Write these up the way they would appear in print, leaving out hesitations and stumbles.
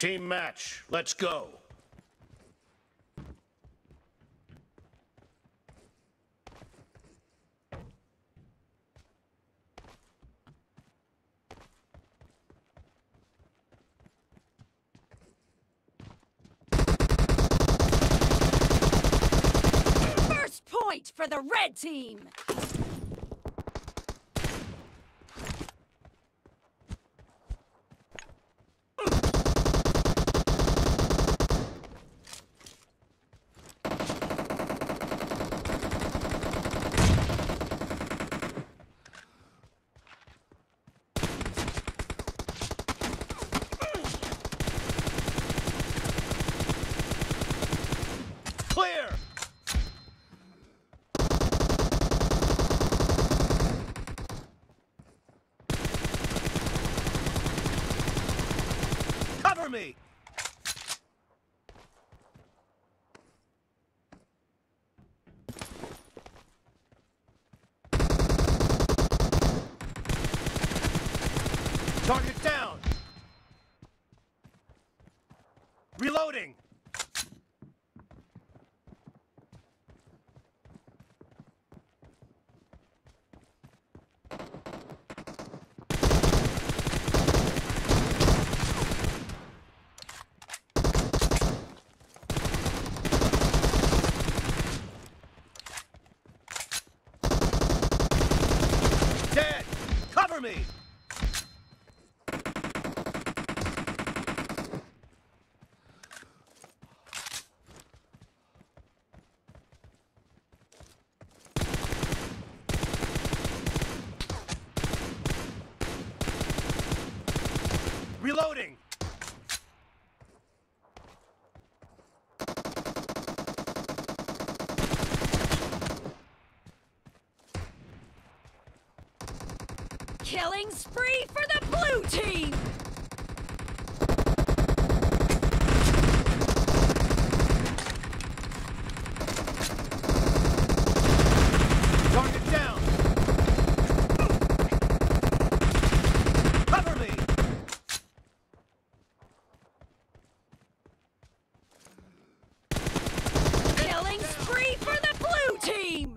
Team match. Let's go. First point for the red team. Clear! Cover me! Target down! Reloading! Dead! Cover me! Reloading! Killing spree for the blue team. Target down! Cover me! Killing spree for the blue team.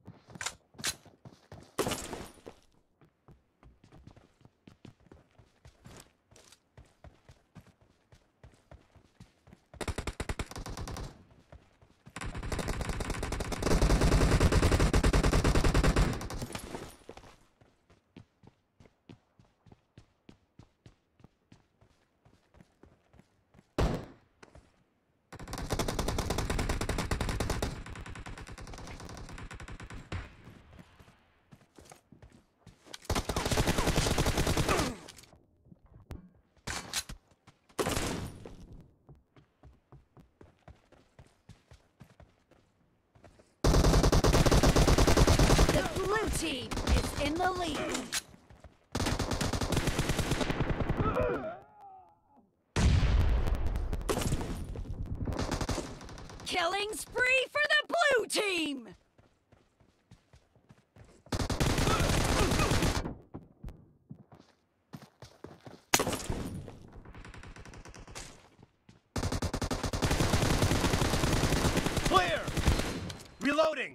The blue team is in the lead. Killing spree for the blue team. Clear! Reloading!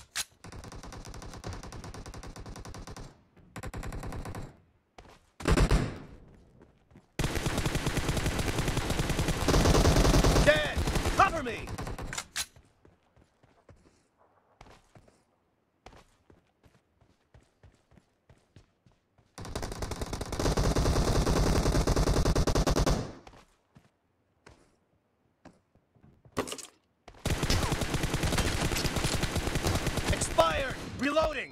Dead! Cover me! Expired! Reloading!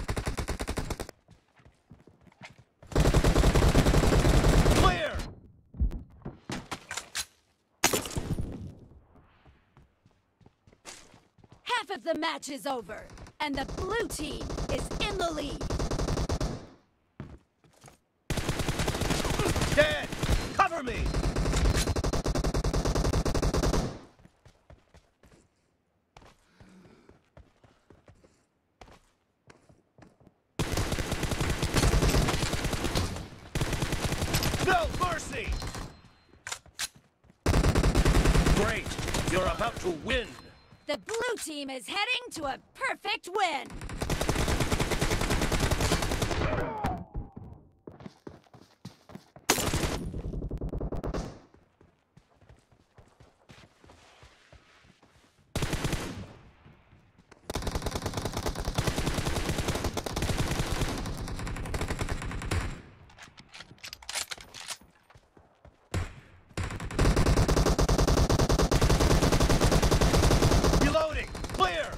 Clear! half of the match is over, and the blue team is in the lead. Dead! Cover me! No mercy! Great! You're about to win! The blue team is heading to a perfect win. Reloading! Clear!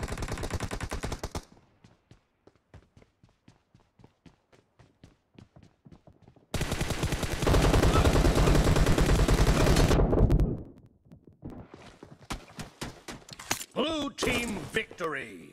Blue team victory!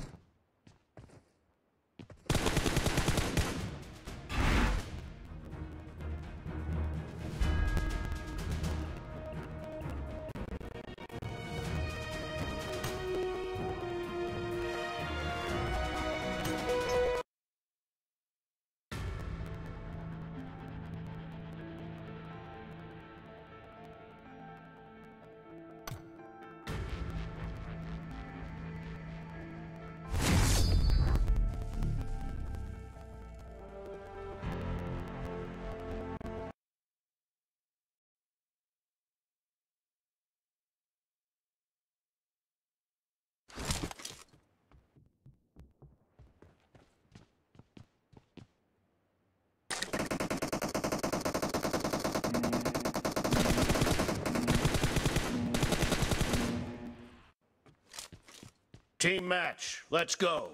Team match, let's go.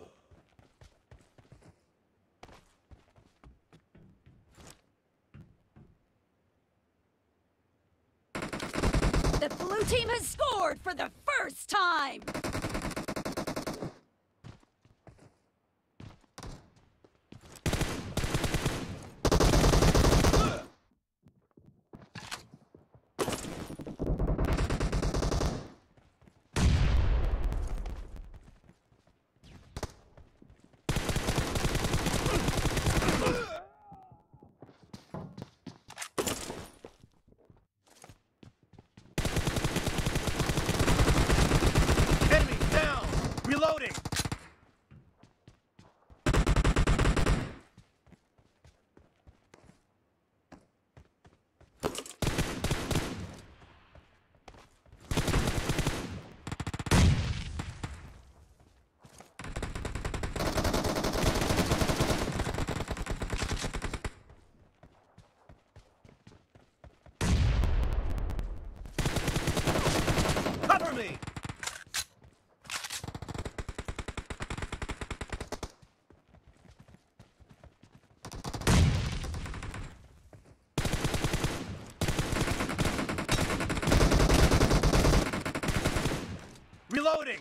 The blue team has scored for the first time. Enemy down! Reloading! Cover me! Reloading!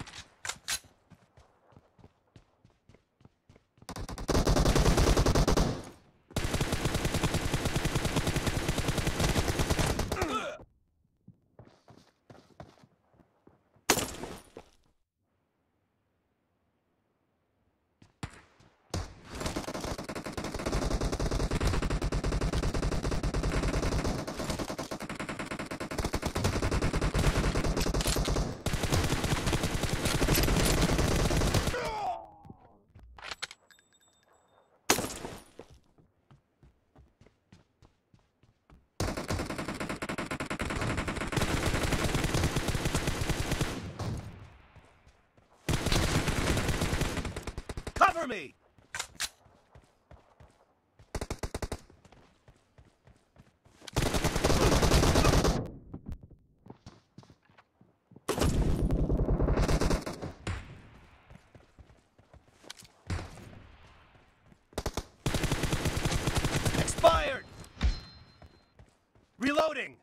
Cover me! Expired! Reloading!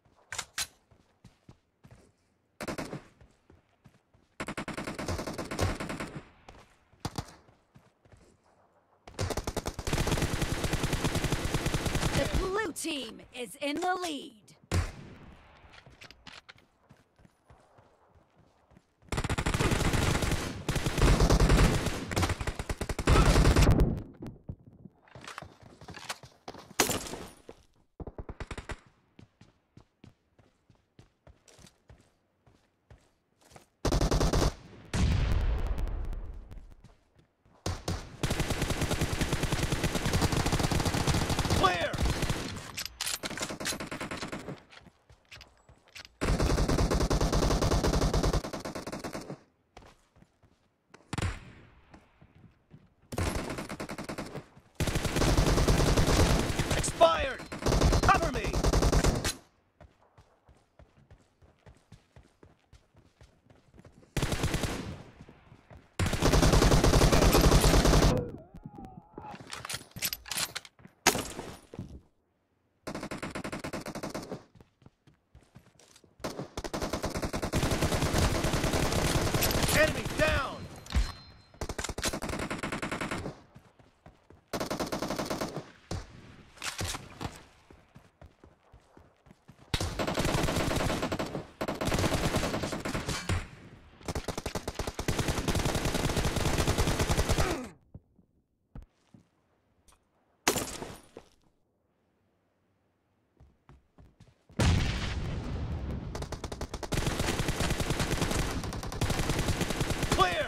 team is in the lead. Clear! Expired! Cover me! Enemy down! Clear!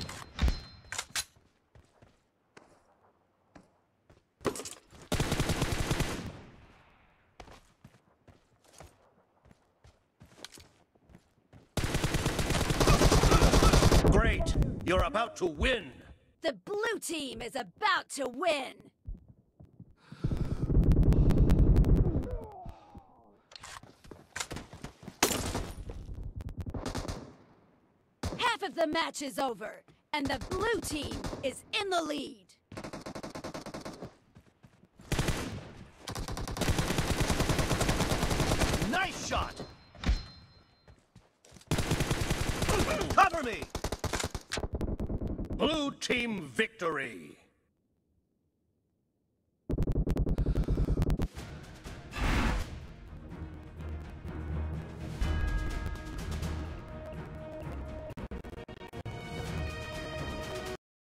Great! You're about to win! The blue team is about to win. Half of the match is over, and the blue team is in the lead. Nice shot! Cover me! Blue team victory!